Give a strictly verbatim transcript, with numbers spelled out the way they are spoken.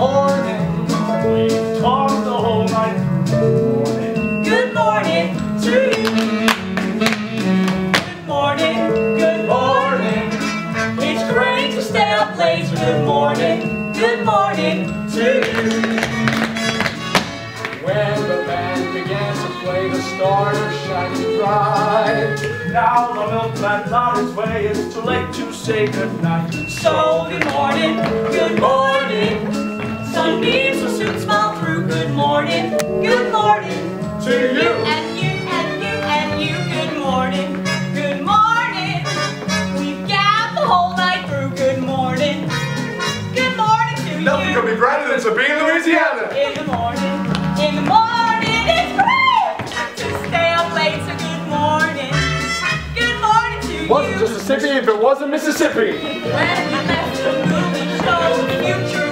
morning. We talked the whole night. Good morning to you. Good morning, good morning. It's great to stay up late. Good morning, good morning to you. When the band began to play, the stars were shining bright. Now the milkman's on his way, it's too late to say goodnight. So good morning, good morning. Sunbeams will soon smile through. Good morning, good morning to you. And you, and you, and you, good morning, good morning. We've gabbed the whole night through. Good morning, good morning to you. Nothing could be brighter than Sabine, Louisiana. In the morning, in the morning, it's great to stay up late, so good morning. Good morning to you. Wasn't Mississippi if it wasn't Mississippi. When we left the movie show, the future